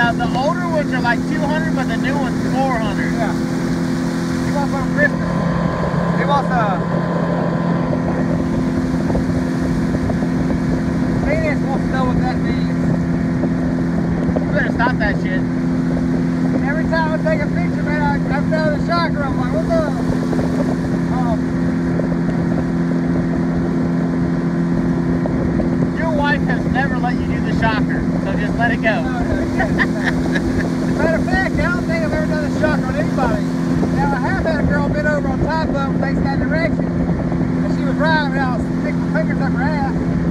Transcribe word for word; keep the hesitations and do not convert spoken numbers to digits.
Now the older ones are like two hundred, but the new one's four hundred. Yeah. He wants one for Christmas. He wants a Phoenix wants to know what that means. You better stop that shit. Every time I take a picture, man, I, I feel the shocker. I'm like, what's up? Um, Your wife has never let you do the shocker, so just let it go. No, no, matter of fact, I don't think I've ever done a shocker on anybody. Now, I have had a girl bent over on top of them facing that direction, and she was driving, and I was sticking my fingers up her ass.